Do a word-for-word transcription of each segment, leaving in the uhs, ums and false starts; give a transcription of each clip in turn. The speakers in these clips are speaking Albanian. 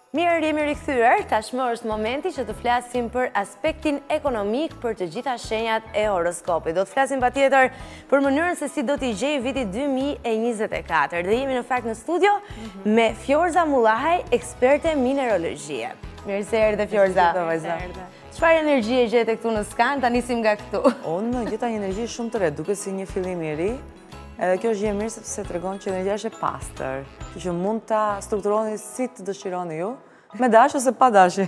Mirë, jemi rikthyer. Tashmë është momenti që të flasim për aspektin ekonomik për të gjitha shenjat e horoskopit. Do të flasim patjetër për mënyrën se si do t'i gjej viti dy mijë e njëzet e katër. Dhe jemi në fakt në studio me Fjorza Mullahaj, eksperte minerologjie. Mirë se erdhe, Fjorza. Çfarë energjie gjete këtu në skan? Ta nisim nga këtu. Unë gjeta një energji shumë të re, duke si një fillim i ri. Edhe kjo është gjë e mirë sepse tregon që energjia është e pastër, që mund ta strukturoni si të dëshironi ju, me dashje ose pa dashje.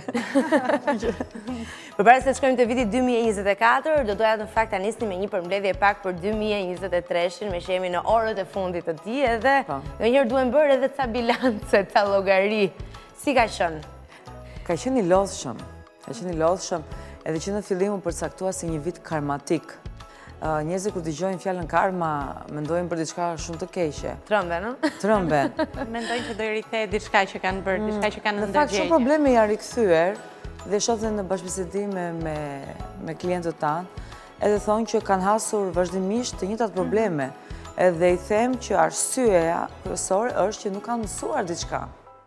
Përpara se të shkojmë te viti dy mijë e njëzet e katër, do doja në fakt ta nisni me një përmbledhje pak për dy mijë e njëzet e tre-shin, me që jemi në orët e fundit të tij edhe ndonjëherë duhem bërë edhe ca bilance, ca llogari. Si ka qenë? Ka qenë i lodhshëm. Ka qenë i lodhshëm, edhe që në fillim u përcaktua si një vit karmatik. Njerëzit kur dëgjojnë fjalën karma, mendojnë për diçka shumë të keqe. Trëmbe, no? Trëmbe. Mendojnë që do i rikthehet diçka që kanë bërë, diçka që kanë ndërgjegjë. Në fakt shumë probleme janë rikthyer dhe shoh dhe në bashkëbisedime me me klientët tanë, edhe thonë që kanë hasur vazhdimisht të njëjtat probleme. Edhe i them që arsyeja kryesore është që nuk kanë mësuar diçka.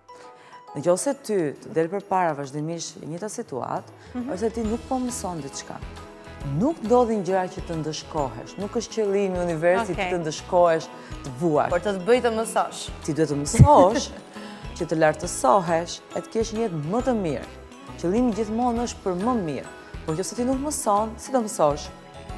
Nëse ty të del përpara vazhdimisht njëjta situatë, ose ti nuk po mëson diçka. Nuk ndodhin gjëra që të ndëshkohesh. Nuk është qëllimi i universit të ndëshkohesh, të vuash. Por të të bëj të mësosh. Ti duhet të mësosh, që të lartësohesh, e të kesh një jetë më të mirë. Qëllimi gjithmonë është për më mirë. Por nëse ti nuk mëson, si do mësosh?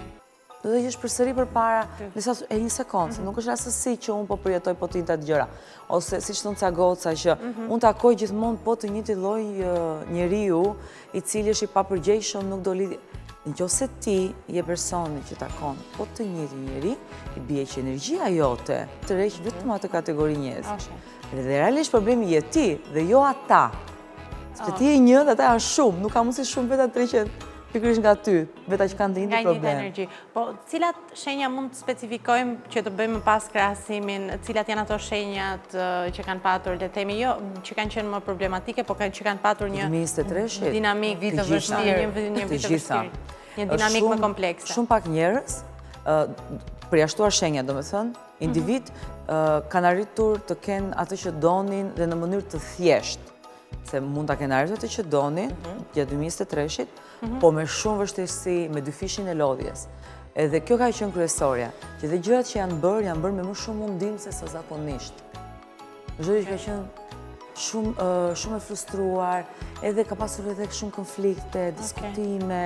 Do të jesh përsëri përpara e një sekondë, nuk është rastësi që unë po përjetoj po të njëjtat gjëra. Ose siç thon ca goca që unë takoj gjithmonë po të njëjtin lloj njeriu, i cili është i papërgjegjshëm, nuk do lidhje. Nëse ti je personi që takon po të njëjtin njeri, i bie që energjia jote të rreq vetëm atë kategori njerëzish. Dhe realisht problemi je ti dhe jo ata. Sepse ti je një dhe ata janë shumë, nuk ka mundësi shumë vetë të rreqen pikërisht nga ty, vetë që kanë të njëjtin problem. energji. Po cilat shenja mund të specifikojmë që të bëjmë pas krahasimin, cilat janë ato shenjat që kanë patur, le të themi jo që kanë qenë më problematike, por që kanë patur një dinamik vit të vështirë, një vit të vështirë. Një dinamik më komplekse. Shumë pak njerëz, përjashtuar shenja, do me thënë, individ kanë arritur të kenë atë që donin dhe në mënyrë të thjeshtë. Se mund të kenë arritur atë që donin, gjatë dy mijë e njëzet e tre-shit, po me shumë vështirësi, me dy fishin e lodhjes. Edhe kjo ka qenë kryesorja, që dhe gjërat që janë bërë, janë bërë me më shumë mundim se së zakonisht. Gjërat që ka qenë shumë e frustruar, edhe ka pasur edhe shumë konflikte, diskutime,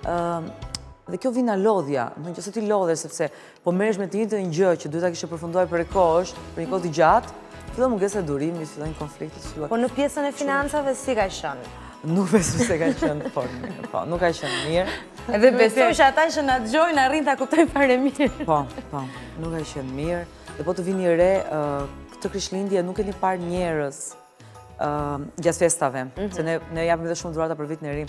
dhe kjo vina lodhja, nëse ti lodhesh sepse po merresh me të njëjtën gjë që duhet ta kishe përfunduar për kohësh, për një kohë të gjatë, fillon mungesa e durimit, fillojnë konfliktet, fillojnë. Po në pjesën e financave si ka qenë? Nuk besoj se ka qenë fort mirë, po, nuk ka qenë mirë. Edhe besoj që ata që na dëgjojnë arrin ta kuptojnë fare mirë. Po, po, nuk ka qenë mirë. Dhe po të vini re, këtë Krishtlindje nuk keni parë njerëz gjatë festave, se ne japim edhe shumë dhurata për vitin e ri,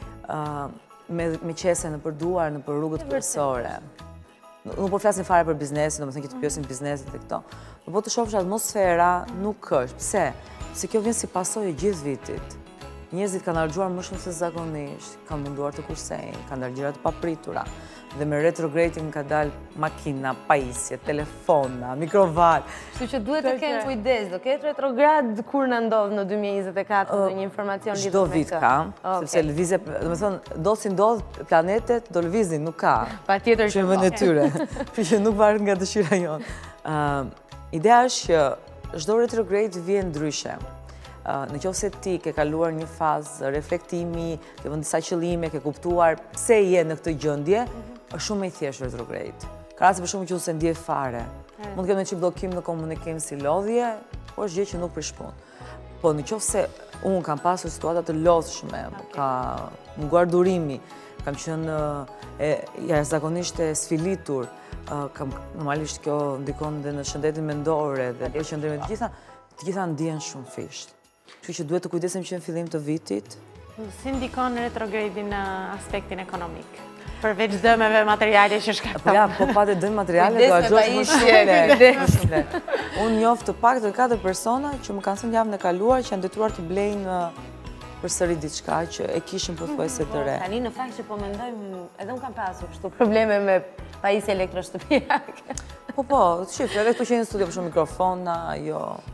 me qese në përduar, në për rrugët kryesore. Nuk po flasin fare për biznesin, do me thënë që të pjosin biznesit e këto. Po të shofsh atmosfera nuk është. Pse? Se kjo vjen si pasojë gjithë vitit. Njerëzit kanë harxuar më shumë se zakonisht, kanë munduar të kursejnë, kanë dalë gjëra të papritura. Dhe me retrograding ka dalë makina, pajisje, telefona, mikrovalë. Kështu që duhet të kemë kujdes, do ketë retrograd kur na ndodh në dy mijë e njëzet e katër në një informacion lidhur me këtë. Çdo vit ka, sepse lëvizje, do të thonë, do si ndodh planetet, do lëvizin, nuk ka. Patjetër që vend e tyre. Kështu që nuk varet nga dëshira jonë. Ideja është që çdo retrograde vjen ndryshe. Në qoftë se ti ke kaluar një fazë reflektimi, ke vënë disa qëllime, ke kuptuar pse je në këtë gjendje, është shumë më i thjeshtë retrograde. Ka raste për shkakun që unë se ndjej fare. Mund të kem një çik bllokim në komunikim si lodhje, po është gjë që nuk prish punë. Po në qoftë se unë kam pasur situata të lodhshme, ka munguar durimi, kam qenë jashtëzakonisht e sfilitur, kam normalisht kjo ndikon dhe në shëndetin mendor dhe në qëndrimet të gjitha, të gjitha ndjen shumë fisht. Kështu që duhet të kujdesim që në fillim të vitit. Si ndikon retrogradin në aspektin ekonomik? Përveç dëmeve materiale që shkakton. Po ja, po patë dëm materiale do agjosh më shumë. Unë njoh të paktën katër persona që më kanë thënë javën e kaluar që janë detyruar të blejnë përsëri diçka që e kishin pothuajse të re. Tani në fakt që po mendojmë, edhe unë kam pasur kështu probleme me pajisje elektroshtëpiake. Po po, shif, edhe këtu që në studio për shumë mikrofona, jo.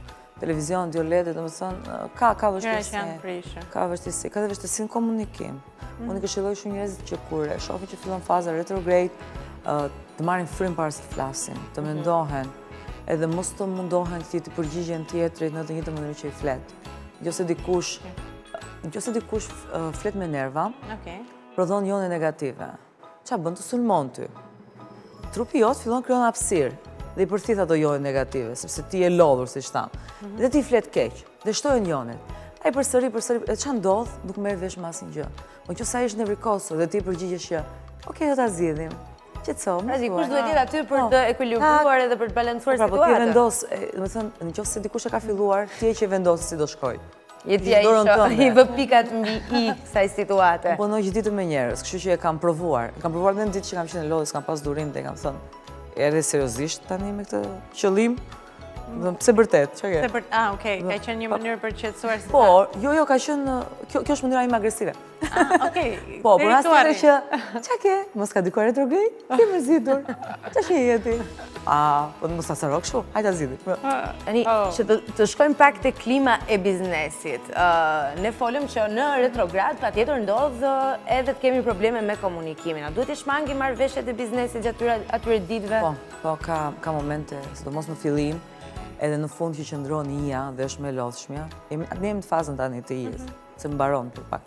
televizion, diolete, dhe më thënë, ka, ka vështirësi. janë prishë. Ka vështirësi, ka dhe vështirësi në komunikim. Unë i këshilloj shumë njerëzit që kur e shohin që fillon faza retrograde, të marrin frymë para se të flasin, të mendohen, edhe mos të mundohen të të përgjigjen tjetrit në të njëjtën mënyrë që i flet. Nëse dikush, nëse dikush flet me nerva, prodhon jone negative. Çfarë bën? Të sulmon ty. Trupi jot fillon krijon hapësirë dhe i përthith ato jone negative, sepse ti je lodhur, siç tham. Dhe ti flet keq, dhe shtojnë jonet. Ai përsëri, përsëri, e çfarë ndodh? Nuk merr vesh me asnjë gjë. Po nëse ai është nevrikosur dhe ti përgjigjesh që, "Okej, do ta zgjidhim." Qetëso, pra dikush duhet jetë aty për të ekuilibruar edhe për të balancuar situatën. Po ti vendos, domethënë, nëse dikush e ka filluar, ti je që vendos si do shkojë. Jetja i vë pikat mbi i kësaj situate. Unë punoj gjithë ditën me njerëz, kështu që e kam provuar. Kam provuar edhe në ditë që kam qenë në lodhës, kam pas durim dhe kam thënë, erdhe seriozisht tani me këtë qëllim? Pse vërtet, çfarë ke? Ah, okay, ka qenë një mënyrë për të qetësuar situatë. Po, jo, jo, ka qenë, kjo është mënyra ime agresive. Ah, okay. Po, por as tjetër që, ç'a ke? Mos ka dikuar retrograde? Ke mërzitur? Ç'a ke jeti? Ah, po mos ta sarro kështu. Hajde ta zgjidhim. Tani, që të shkojmë pak te klima e biznesit. Ne folëm që në retrograd patjetër ndodh edhe të kemi probleme me komunikimin. A duhet të shmangim marrëveshjet e biznesit gjatë atyre ditëve? Po, po ka ka momente, sidomos në fillim, edhe në fund që qëndron ija dhe është me lodhshmja. Ne jemi në fazën tani të ijës, se mbaron për pak.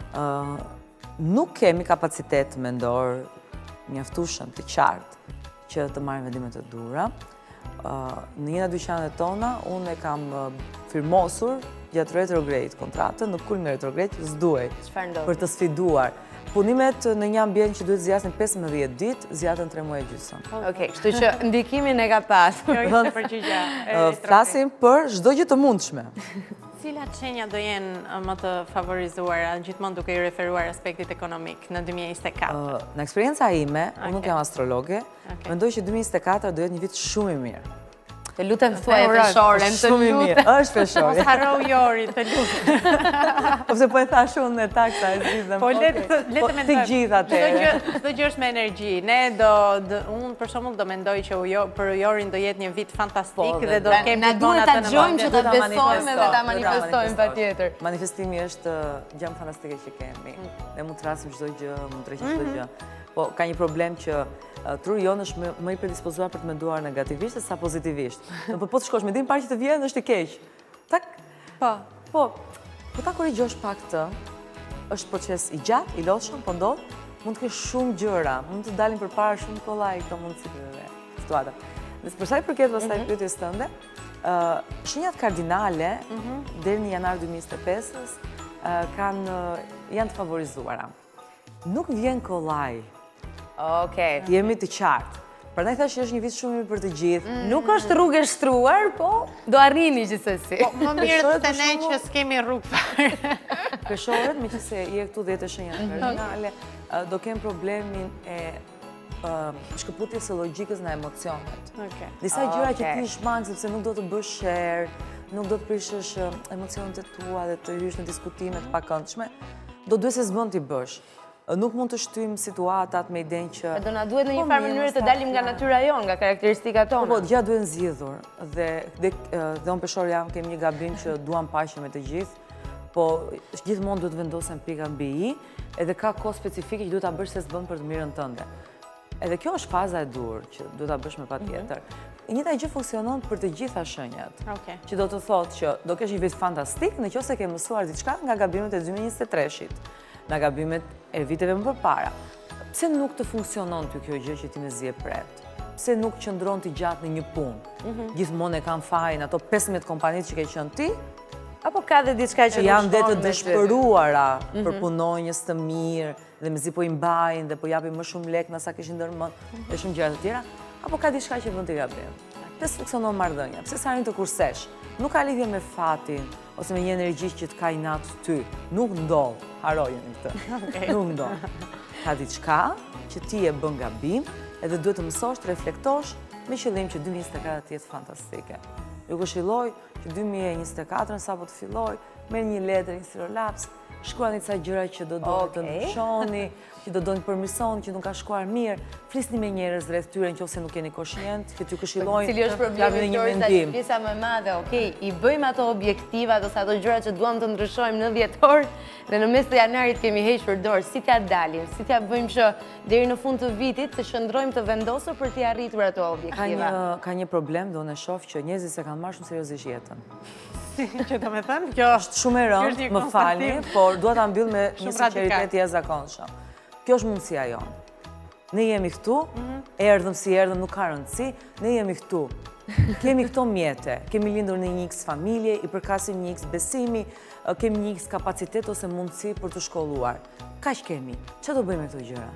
Nuk kemi kapacitet mendor mjaftueshëm të qartë që të marrim vendime të dhura. Në njëra dyqanet tona, unë e kam firmosur gjatë retrograde kontratën, në kulmin e retrograde s'duaj për të sfiduar. Punimet në një ambient që duhet zgjasin pesëmbëdhjetë ditë, zgjatën tre muaj e gjysmë. Okej, kështu që ndikimin e ka pasur. Flasim për çdo gjë të mundshme. Cilat shenja do jenë më të favorizuara, gjithmonë duke i referuar aspektit ekonomik në dy mijë e njëzet e katër? Në eksperjenca ime, unë nuk jam astrologe, mendoj që dy mijë e njëzet e katër do jetë një vit shumë i mirë. Të lutem thuaj e peshoren, të lutem. Është peshore. Mos harro Jori, të lutem. Po pse po e thash unë në taksa e zgjidhem. Po le të mendoj. Të gjithë atëherë. Çdo gjë është me energji. Ne do unë për shembull do mendoj që për Jorin do jetë një vit fantastik dhe do kemi na duhet ta dëgjojmë që ta besojmë dhe ta manifestojmë patjetër. Manifestimi është gjë fantastike që kemi. Ne mund të rasim çdo gjë, mund të rreqim çdo gjë. Po ka një problem që truri jonë është më i predispozuar për të menduar negativisht se sa pozitivisht. Po po të shkosh mendim parë që të vjen është i keq. Tak? Po. Po. Po ta korrigjosh pak këtë. Është proces i gjatë, i lodhshëm, po ndodh. Mund të kesh shumë gjëra, mund të dalin përpara shumë kollaj këto mundësi dhe situata. Nëse për sa i përket pastaj pyetjes tënde, shenjat kardinale deri në janar dy mijë e njëzet e pesë kanë janë të favorizuara. Nuk vjen kollaj. Okej. Jemi të qartë. Prandaj thash që është një vit shumë i mirë për të gjithë. Nuk është rrugë e shtruar, po do arrini gjithsesi. Po më mirë se ne që s'kemi rrugë fare. Peshorët, meqense je këtu dhe të shenjat kardinale, do kem problemin e shkëputjes së logjikës në emocionet. Disa gjëra që ti shmang sepse nuk do të bësh share, nuk do të prishësh emocionet e tua dhe të hysh në diskutime të pakëndshme, do duhet se s'bën ti bësh. Nuk mund të shtyjmë situatat me idenë që... Do na duhet në një farë mënyrë të dalim nga natyra jonë, nga karakteristikat tona. Po, gjatë duhet nxjedhur. Dhe unë peshor jam kemi një gabim që duam paqe me të gjithë, po gjithmonë duhet vendosem pika mbi i, edhe ka kohë specifike që duhet ta bësh se s'bën për të mirën tënde. Edhe kjo është faza e dur që duhet ta bësh me patjetër. Njëta gjë funksionon për të gjitha shenjat. Që do të thotë që do kesh një vit fantastik nëse ke mësuar diçka nga gabimet e dy mijë e njëzet e treshit. Nga gabimet e viteve më përpara. Pse nuk të funksionon ty kjo gjë që ti me zje pret? Pse nuk qëndron ti gjatë në një punë? Gjithmonë e kanë fajin ato pesëmbëdhjetë kompanitë që ke qenë ti? Apo ka dhe diçka që janë dhe të dëshpëruara për punonjës të mirë dhe mezi po i mbajnë dhe po japin më shumë lek në sa kishin ndërmend dhe shumë gjëra të tjera? Apo ka diçka që bën ti gabim? Pse funksionon marrëdhënia? Pse sa rin të kursesh? Nuk ka lidhje me fatin ose me një energji që të ka inat ty. Nuk ndodh, harojeni këtë. Nuk ndodh. Ka diçka që ti e bën gabim edhe duhet të mësosh të reflektosh me qëllim që dy mijë e njëzet e katër të jetë fantastike. Ju këshilloj që dy mijë e njëzet e katër sapo të filloj, merr një letër, një sirolaps, shkruani ca gjëra që do doni të ndryshoni, që do doni të përmirësoni, që nuk ka shkuar mirë, flisni me njerëz rreth tyre nëse nuk jeni koshient, që t'ju këshillojnë. Cili është problemi Florisa, që pjesa më e madhe, okej, i bëjmë ato objektivat ose ato gjëra që duam të ndryshojmë në dhjetor dhe në mes të janarit kemi hequr dorë, si t'ja dalim, si t'ja bëjmë që deri në fund të vitit të qëndrojmë të vendosur për t'i arritur ato objektiva. Ka një problem, do në shoh që njerëzit se kanë marrë shumë seriozisht jetën. Që do me thënë, kjo është shumë e rëndë, më falni, por dua ta mbyll me një sinqeritet jashtëzakonshëm. Kjo është mundësia jonë. Ne jemi këtu, erdhëm si erdhëm, nuk ka rëndësi, ne jemi këtu. Kemi këto mjete, kemi lindur në një X familje, i përkasim një X besimi, kemi një X kapacitet ose mundësi për të shkolluar. Kaq kemi, që do bëjmë me këto gjëra?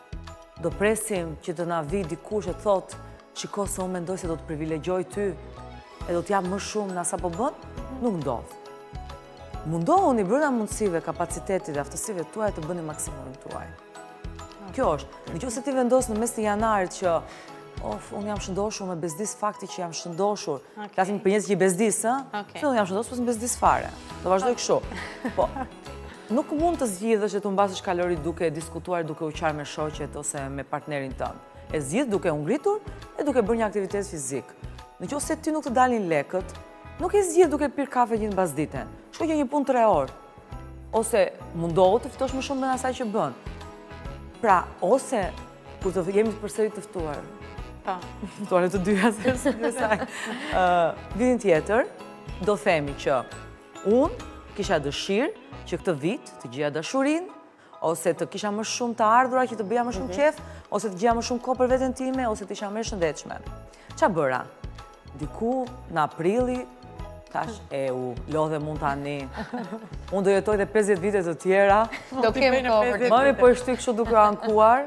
Do presim që të na vi dikush e thot, shiko se unë mendoj se do të privilegjoj ty, e do t'jap më shumë nga sa po bën? Nuk ndodh. Mundohuni brenda mundësive, kapacitetit dhe aftësive tuaja të bëni maksimumin tuaj. Kjo është. Nëse ti vendos në mes të janarit që of, unë jam shëndoshur me bezdis fakti që jam shëndoshur. Flasim për njerëz që i bezdis, ë? Se unë jam shëndoshur, po s'm bezdis fare. Do vazhdoj kështu. Po. Nuk mund të zgjidhesh e të mbasësh kalori duke diskutuar, duke u qarë me shoqet ose me partnerin tënd. E zgjidh duke u ngritur e duke bërë një aktivitet fizik. Nëse ti nuk të dalin lekët, nuk e zgjidh duke pirë kafe gjithë mbas ditën. Shkoj që një punë tre orë. Ose mundohu të fitosh më shumë me asaj që bën. Pra, ose kur të jemi përsëri të ftuar. Po. Ftuar të dyja se së saj. Vitin tjetër do themi që unë kisha dëshirë që këtë vit të gjeja dashurinë, ose të kisha më shumë të ardhura që të bëja më shumë qef, ose të gjeja më shumë kohë për veten time, ose të isha më e shëndetshme. Ç'a bëra? Diku në aprilli tash e u lodhe mund tani. Unë do jetoj dhe pesëdhjetë vite të tjera. Do kemë kohë. Mami po e shtyj kështu duke ankuar,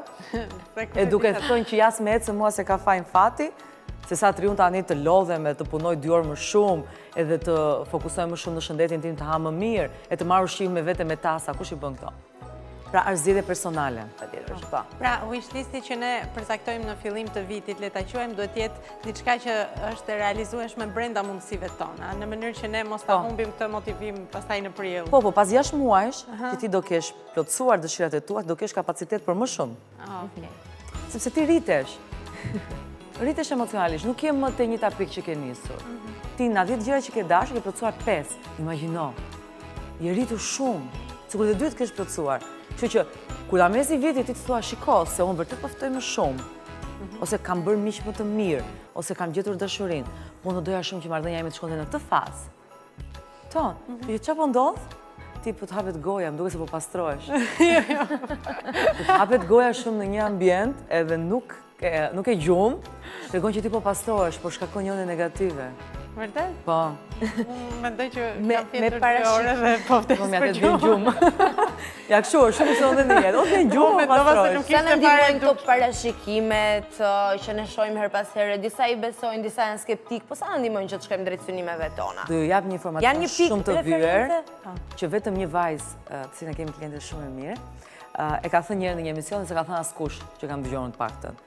e duke thënë që jas me ecë mua se ka fajin fati, se sa tri unë tani të lodhem e të punoj dy orë më shumë, edhe të fokusoj më shumë në shëndetin tim, të ha më mirë, e të marr ushqim me vete me tasa, kush i bën këto? Pra, është zgjedhje personale. Pra, wishlisti që ne përcaktojmë në fillim të vitit, le ta quajmë, duhet të jetë diçka që është e realizueshme brenda mundësive tona, në mënyrë që ne mos ta humbim këtë motivim pastaj në prill. Po, po, pas gjashtë muajsh, që ti do kesh plotësuar dëshirat e tua, do kesh kapacitet për më shumë. Okej. Sepse ti rritesh. Rritesh emocionalisht, nuk je më te njëjta pikë që ke nisur. Ti na dhjetë gjëra që ke dashur, ke plotësuar pesë. Imagjino. Je rritur shumë. Sikur të dytë kesh plotësuar. Kështu që, kur ta mesi viti ti të thua shiko, se unë vërtet po ftoj më shumë, ose kam bërë miq më të mirë, ose kam gjetur dashurinë, po unë doja shumë që marrëdhënia ime të shkonte në këtë fazë. Ton, çfarë po ndodh? Ti po të hapet goja, më duket se po pastrohesh. Jo, jo. Po të hapet goja shumë në një ambient, edhe nuk nuk e gjum, tregon që ti po pastrohesh, po shkakon njëri negative. Vërtet? Po. Mendoj që me parashikime dhe po vdes për gjumë. Ja kështu, shumë se ndonjë në jetë. Ose në gjumë, pastrohesh. Sa në ndihmojnë këto parashikimet që ne shohim her pas here, disa i besojnë, disa janë skeptik, po sa në ndihmojnë që të shkojmë drejt synimeve tona? Do ju jap një informacion shumë të vyer, që vetëm një vajzë, të cilën kemi kliente shumë e mirë, e ka thënë njëherë në një emision dhe s'e ka thënë askush që kam dëgjuar të paktën.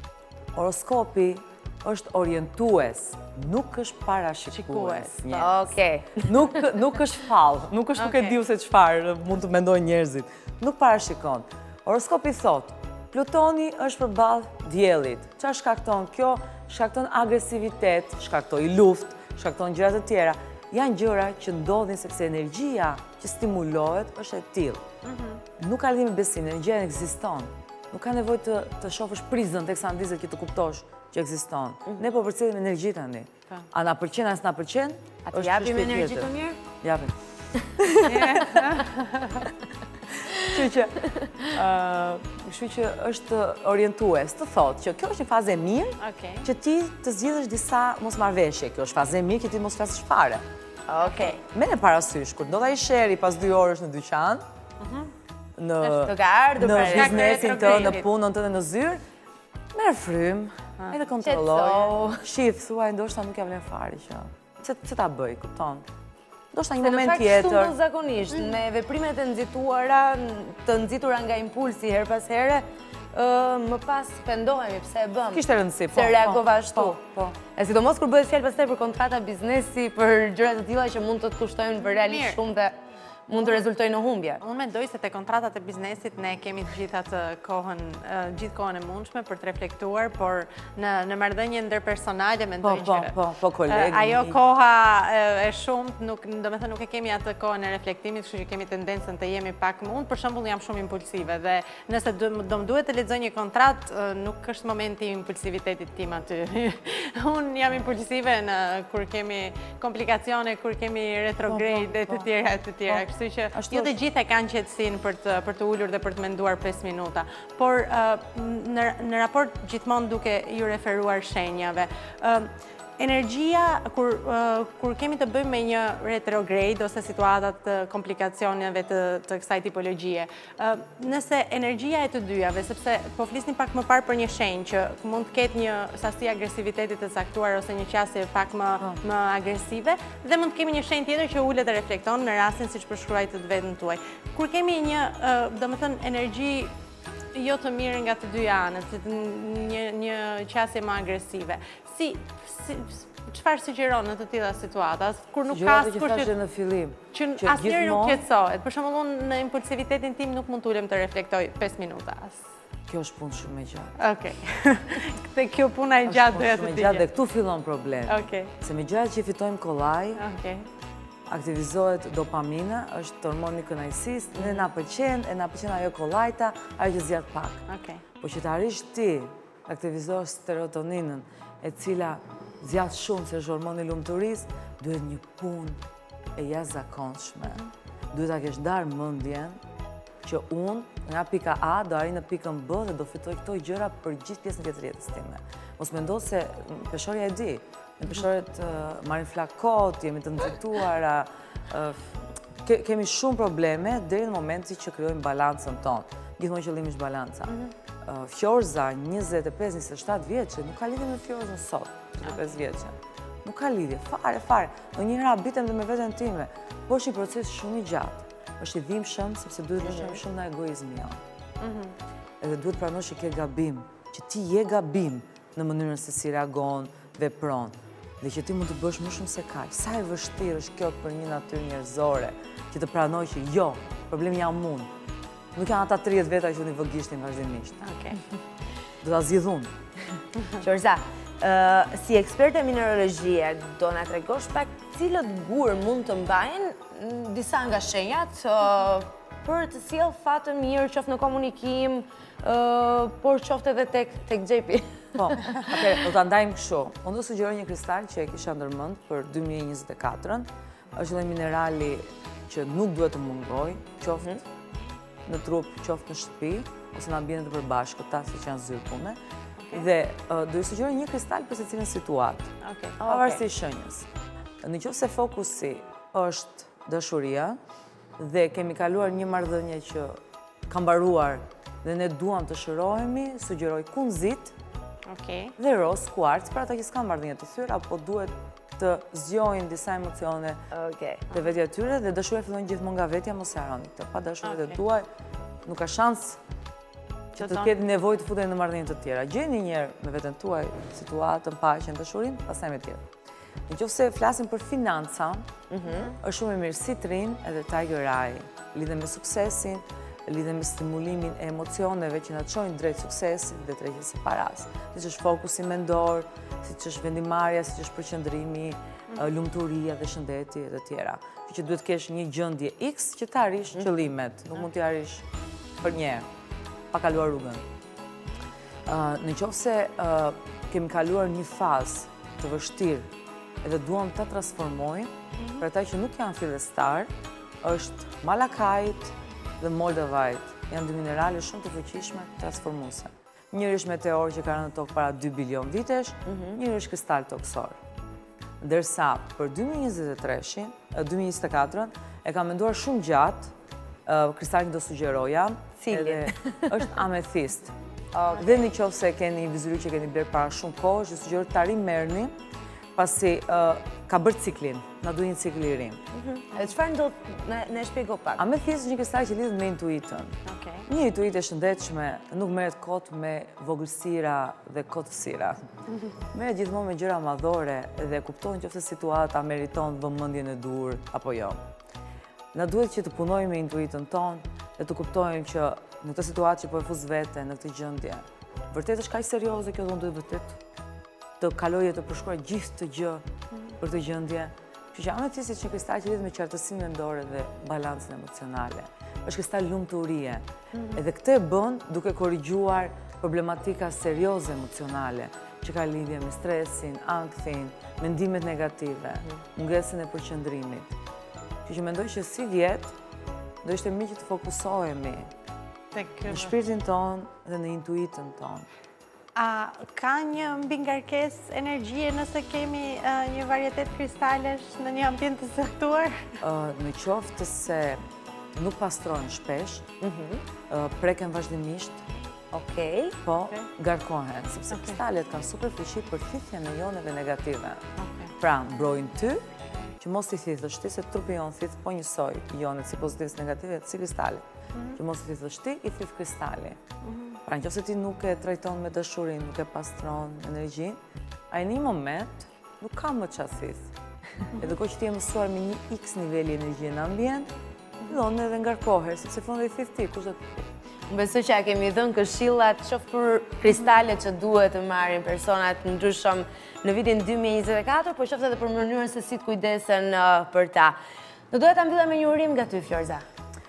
Horoskopi është orientues, nuk është parashikues. Okej. Nuk është fallë, nuk është nuk e diu se çfarë mund të mendojnë njerëzit. Nuk parashikon. Horoskopi thot, Plutoni është përballë diellit. Çfarë shkakton kjo? Shkakton agresivitet, shkaktoi luftë, shkakton gjëra të tjera. Janë gjëra që ndodhin sepse energjia që stimulohet është e tillë. Nuk ka lidhje me besimin, energjia ekziston. Nuk ka nevojë të të shohësh prizën teksa ndizet që të kuptosh që ekziston. Ne po përcjellim energji tani. A na pëlqen as na pëlqen? A të japim energji të mirë? Japim. Kështu që, kështu që është orientues, të thotë që kjo është një fazë e mirë, që ti të zgjidhësh disa mosmarrveshje. Kjo është fazë e mirë që ti mos flasësh fare. Okej. Merr parasysh kur ndodha i sheri pas dy orësh në dyqan, në në biznesin tënd, në punën tënde në zyrë, merr frym, edhe kontrolloj. Shif, thuaj, ndoshta nuk ja vlen fare që. Pse ta bëj, kupton? Ndoshta një moment tjetër. Se në fakt zakonisht, me veprimet e nxituara, të nxitura nga impulsi her pas here, më pas pendohemi pse e bëm. Kishte rëndësi, po. Se reagova ashtu. Po. E sidomos kur bëhet fjalë pastaj për kontrata biznesi, për gjëra të tilla që mund të të kushtojnë për realisht shumë dhe mund të rezultojnë në humbje. Unë mendoj se te kontratat e biznesit ne kemi të gjitha të kohën, gjithë kohën e mundshme për të reflektuar, por në në marrëdhënie ndërpersonale mendoj që që po, po, kolegë. Ajo koha e shumt, nuk domethënë nuk e kemi atë kohën e reflektimit, kështu që kemi tendencën të jemi pak më. Unë për shembull jam shumë impulsive dhe nëse do më duhet të lexoj një kontratë, nuk është momenti i impulsivitetit tim aty. Unë jam impulsive në kur kemi komplikacione, kur kemi retrograde e të tjera e të tjera. Kështu që jo të gjithë e kanë qetësinë për të për të ulur dhe për të menduar pesë minuta. Por në në raport gjithmonë duke ju referuar shenjave, energjia kur kur kemi të bëjmë me një retrograde ose situatat të komplikacioneve të të kësaj tipologjie. Nëse energjia e të dyjave, sepse po flisnim pak më parë për një shenjë që mund të ketë një sasi agresiviteti të caktuar ose një qasje pak më më agresive, dhe mund të kemi një shenjë tjetër që ulet dhe reflekton në rastin siç përshkruaj të vetën tuaj. Kur kemi një, domethënë, energji jo të mirë nga të dy anët, një një qasje më agresive. Si çfarë sugjeron në të tilla situata, kur nuk ka askush që thashë në fillim, që asnjëri nuk qetësohet. Për shembull, unë në impulsivitetin tim nuk mund të ulem të reflektoj pesë minuta as. Kjo është punë shumë e gjatë. Okej. Këtë kjo puna e gjatë doja të di. Dhe këtu fillon problemi. Okej. Se me gjatë që fitojmë kollaj, Okej. aktivizohet dopamina, është hormoni i kënaqësisë, ne na pëlqen, e na pëlqen ajo kollajta, ajo që zgjat pak. Okej. Po që të arrish ti aktivizosh serotoninën, e cila zgjat shumë se është hormoni i lumturisë, duhet një punë e jashtëzakonshme. Duhet ta kesh darë mendjen që unë nga pika A do arri në pikën B dhe do fitoj këto gjëra për gjithë pjesën tjetër të jetës time. Mos mendo se peshorja e di, në peshoret marrin flakot, jemi të nxituara, kemi shumë probleme deri në momentin që krijojmë balancën tonë. Gjithmonë qëllimi është balanca. Fjorza njëzet e pesë njëzet e shtatë vjeçë nuk ka lidhje me Fjorzën sot, njëzet e pesë vjeçë. Nuk ka lidhje, fare, fare. Ndonjëherë habitem dhe me veten time, po është një proces shumë i gjatë. Është i dhimbshëm sepse duhet të lëshojmë shumë nga egoizmi jonë. Edhe duhet pranosh që ke gabim, që ti je gabim në mënyrën se si reagon, vepron, dhe që ti mund të bësh më shumë se kaq. Sa e vështirë është kjo për një natyrë njerëzore, që të pranoj që jo, problemi jam unë. Nuk janë ata tridhjetë veta që unë i vëgishtin vazhdimisht. Okej. Do ta zgjidh unë. Qorza, si eksperte mineralogjie, do na tregosh pak cilët gur mund të mbajnë disa nga shenjat për të sjellë fat të mirë, qoftë në komunikim, por qoftë edhe tek tek xhepi. Po, atëherë do ta ndajmë kështu. Unë do sugjeroj një kristal që e kisha ndërmend për dy mijë e njëzet e katër-ën. Është një minerali që nuk duhet të mungojë, qoftë në trup, qoftë në shtëpi, ose në ambientet e përbashkëta, siç janë zyrë pune. Dhe do ju sugjeroj një kristal për secilën situatë. Pavarësisht shenjës. Nëse fokusi është dashuria dhe kemi kaluar një marrëdhënie që ka mbaruar dhe ne duam të shërohemi, sugjeroj kunzit dhe ros kuarc për ata që s'kan marrëdhënie të thyra, apo duhet të zgjojnë disa emocione të vetja e tyre, dhe dashuria fillon gjithmonë nga vetja, mos e harroni këtë. Pa dashurinë e tuaj nuk ka shans që të ketë nevojë të futeni në marrëdhënie të tjera. Gjeni një herë me veten tuaj situatën, paqen, dashurinë, pastaj me tjerë. Nëse flasim për financa, është shumë e mirë Citrin edhe Tiger Eye. Lidhen me suksesin, lidhen me stimulimin e emocioneve që na çojnë drejt suksesit dhe tregjes së paras. Siç është fokusi mendor, siç është vendimarrja, siç është përqendrimi, lumturia dhe shëndeti e të tjera. Që duhet të kesh një gjendje X që të arrish qëllimet, nuk mund t'i arrish për një herë, pa kaluar rrugën. Nëse kemi kaluar një fazë të vështirë edhe duam ta transformojmë, për ata që nuk janë fillestar, është malakajt dhe moldavajt. Janë dy minerale shumë të fuqishme transformuese. Njëri është meteor që ka rënë në tokë para dy bilion vitesh, njëri është kristal toksor. Ndërsa për dy mijë e njëzet e tre-shin, dy mijë e njëzet e katër-ën, e kam menduar shumë gjatë, kristalin do sugjeroja, Cili? është amethist. Dhe në qoftë se keni vizuri që keni blerë para shumë kohë, që sugjeroj ta rimerrni, pasi ka bërë ciklin, na duhet një cikl i ri. E çfarë ndodh, ne shpjego pak. Amethyst është një kristal që lidhet me intuitën. Një intuitë e shëndetshme nuk merret kot me vogëlsira dhe kotësira. Merret gjithmonë me gjëra madhore dhe kupton nëse situata meriton vëmendjen e dur apo jo. Na duhet që të punojmë me intuitën tonë dhe të kuptojmë që në këtë situatë që po e fus vete në këtë gjendje, vërtet është kaq serioze kjo, do duhet vërtet të kalojë të përshkruaj gjithë të gjë për të gjendje. Kështu që amethysti është një kristal që lidhet me qartësinë mendore dhe balancën emocionale. Është kristal lumturie. Edhe këtë e bën duke korrigjuar problematika serioze emocionale që ka lidhje me stresin, ankthin, mendimet negative, mungesën e përqendrimit. Kështu që mendoj që si vjet do ishte mirë që të fokusohemi në shpirtin tonë dhe në intuitën tonë. A ka një mbingarkesë energjie nëse kemi një varietet kristalesh në një ambient të caktuar? Në qoftë se nuk pastrohen shpesh, preken vazhdimisht, po garkohen, sepse kristalet kanë super fuqi për thithjen e ioneve negative. Pra, mbrojnë ty që mos t'i thithësh ti, se trupi jonë thith po njësoj ionet si pozitive si negative, si kristalit. Që mos t'i thithësh ti, i thith kristali. Pra në qoftë se ti nuk e trajton me dashurin, nuk e pastron energjin, a i një moment nuk ka më çfarë thith. Edhe ko që ti e mësuar me një x niveli energjie në ambient, fillon edhe ngarkoher, sepse fillon dhe i thith ti, kush do të thith. Besoj që a kemi dhënë këshillat qoftë për kristalet që duhet të marrin personat ndryshëm në vitin dy mijë e njëzet e katër, por qoftë edhe për mënyrën se si të kujdesen për ta. Do doja ta mbylla me një urim nga ty, Fjorza.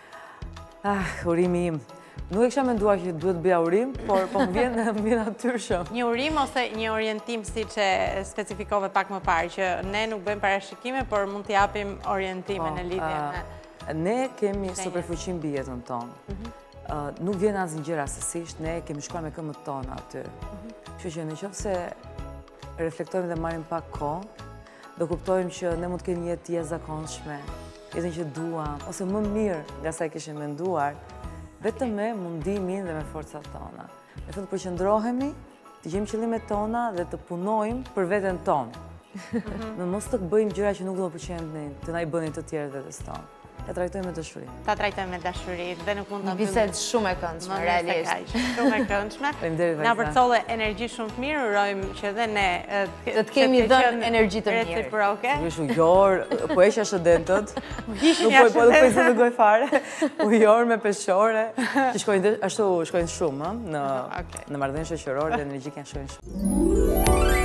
Ah, urimi im. Nuk e kisha menduar që duhet bëja urim, por po më vjen më natyrshëm. Një urim ose një orientim, siç e specifikove pak më parë, që ne nuk bëjmë parashikime, por mund t'i japim orientime në lidhje me. Ne kemi superfuqi mbi jetën tonë. Nuk vjen asnjë gjë rastësisht, ne kemi shkuar me këmbët tona aty. Kështu që nëse reflektojmë dhe marrim pak kohë, do kuptojmë që ne mund të kemi një jetë të jashtëzakonshme, jetën që duam, ose më mirë nga sa e kishim menduar, vetëm me mundimin dhe me forcat tona. Në fund përqendrohemi, të gjejmë qëllimet tona dhe të punojmë për veten tonë. Në mos të bëjmë gjëra që nuk do të pëlqejnë të na i bënin të tjerë vetes tonë. Ta trajtojmë me dashuri. Ta trajtojmë me dashuri dhe nuk mund ta bëjmë. Një bisedë shumë e këndshme, realisht. Shumë e këndshme. Na përcolle energji shumë të mirë, urojmë që dhe ne të të kemi dhënë energji të mirë. Reciproke. Sigurisht ujor, po heqja shëndetët. Nuk po nuk po të goj fare. Ujor me peshore, që shkojnë ashtu shkojnë shumë, ë, në në marrëdhënie shoqërore dhe energjike janë shumë.